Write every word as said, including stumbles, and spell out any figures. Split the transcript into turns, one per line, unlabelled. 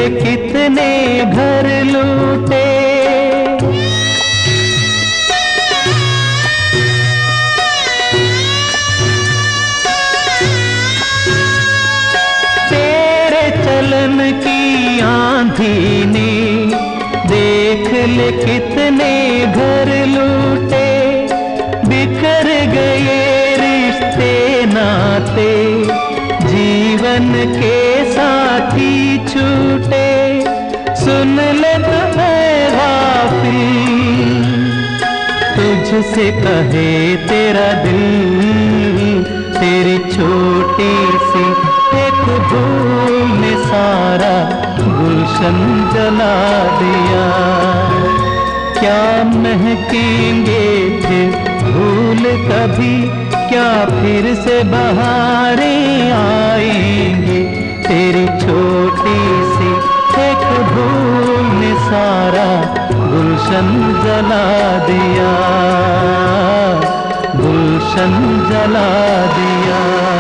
कितने घर लूटे। तेरे चलन की आंधी ने देख ले कितने घर लूटे। बिखर गए रिश्ते नाते, जीवन के साथी छूटे। सुन ले तो मैं गाफिल, तुझसे कहे तेरा दिल। तेरी छोटी सी एक भूल ने सारा गुलशन जला दिया। क्या महकेंगे फिर फूल कभी, क्या फिर से बहारें आएंगी। तेरी छोटी सी एक भूल ने सारा गुलशन जला दिया, गुलशन जला दिया।